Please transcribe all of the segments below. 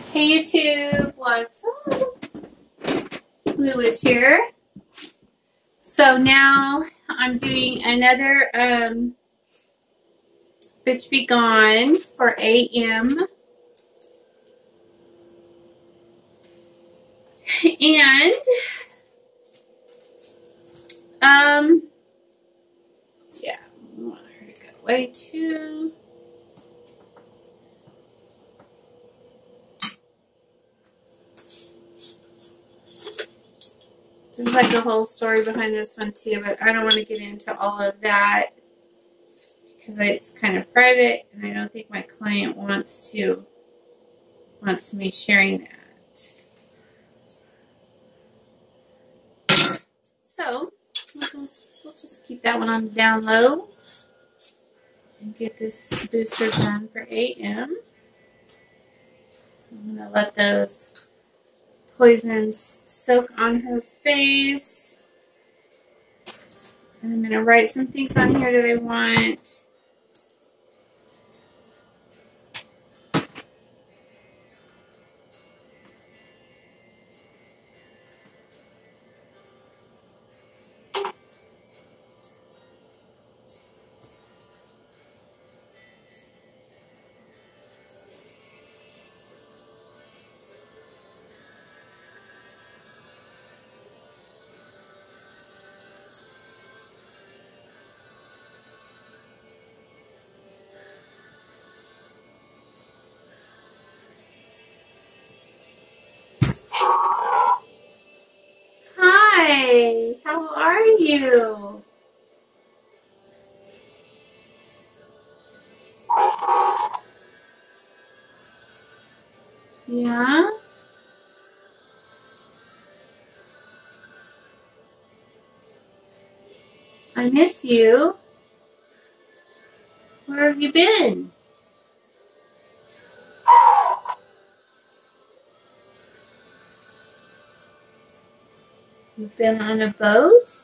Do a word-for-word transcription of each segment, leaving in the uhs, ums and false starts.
Hey YouTube, what's up? Blue Witch here. So now I'm doing another um, Bitch Be Gone for A M. And um, yeah, I want her to go away too. There's like a whole story behind this one too, but I don't want to get into all of that because it's kind of private, and I don't think my client wants to wants me sharing that. So we'll just, we'll just keep that one on the down low and get this booster done for A M. I'm gonna let those poisons soak on her face. And I'm going to write some things on here that I want. Hi, how are you? Yeah? I miss you. Where have you been? You've been on a boat?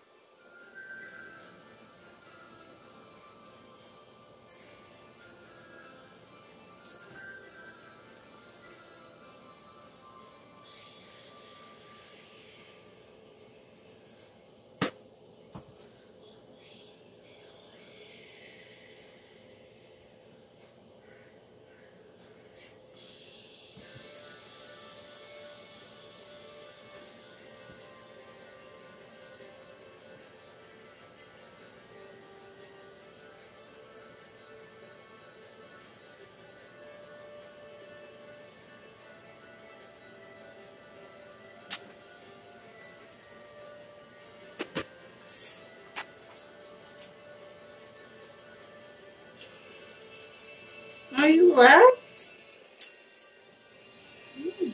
Are you left? Hmm.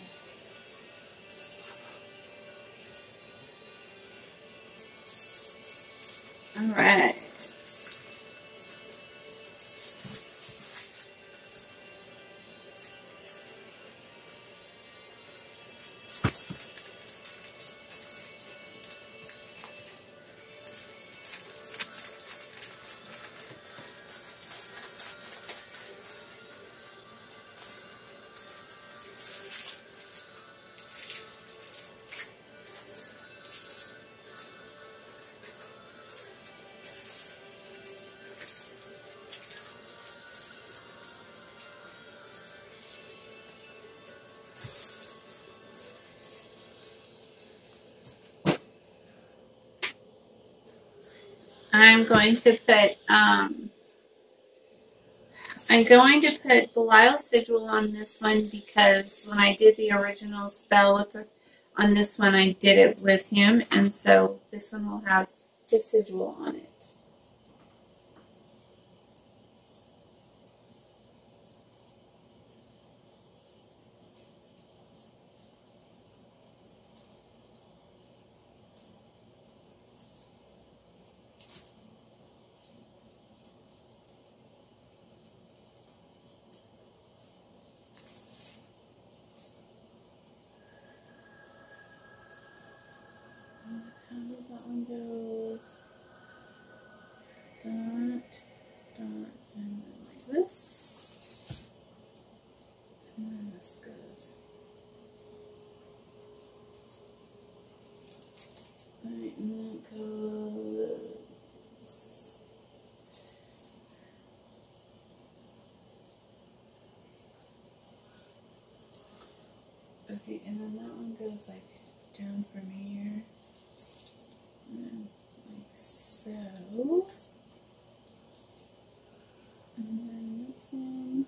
All right. I'm going to put, um, I'm going to put Belial Sigil on this one because when I did the original spell with her, on this one, I did it with him, and so this one will have his sigil on it. How does that one go? Dot, dot, and then like this. And then this goes. Alright, and then it goes. Okay, and then that one goes like down from here. And then like so. And then this one.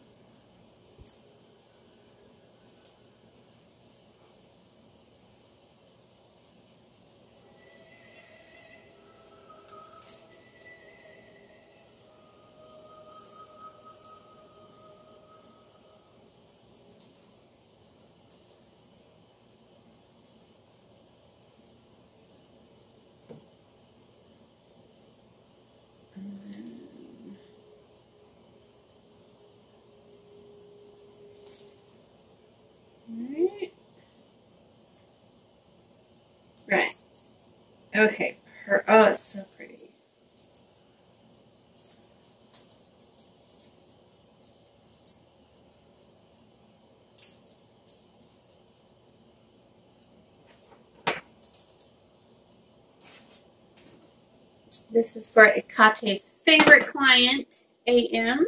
Right. Okay. Her. Oh, it's so pretty. This is for Ekate's favorite client, A M.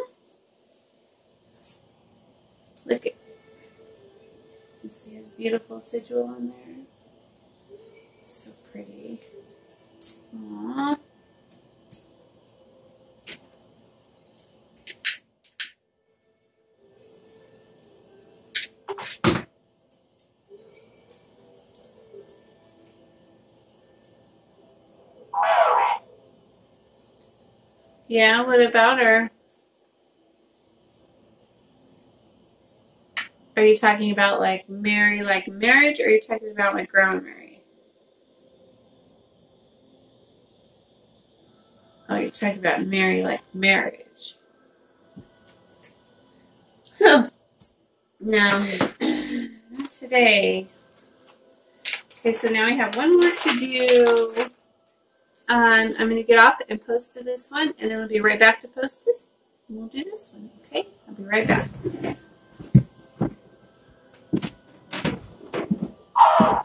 Look at. You see his beautiful sigil on there. It's so pretty. Aww. Yeah, what about her? Are you talking about like Mary, like marriage, or are you talking about my grandma Mary? Oh, you're talking about Mary, like marriage. Huh. No, not today. Okay, so now we have one more to do. Um, I'm going to get off and post to this one, and then we'll be right back to post this. And we'll do this one, okay? I'll be right back.